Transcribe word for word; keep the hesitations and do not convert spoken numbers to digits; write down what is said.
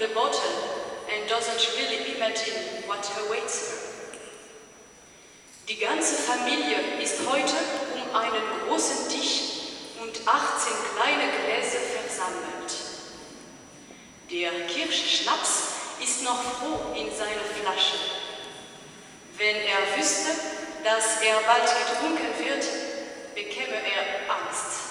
the bottle and doesn't really imagine what awaits her. Die ganze Familie ist heute um einen großen Tisch und achtzehn kleine Gläser versammelt. Der Kirschschnaps ist noch froh in seiner Flasche. Wenn er wüsste, dass er bald getrunken wird, bekäme er Angst.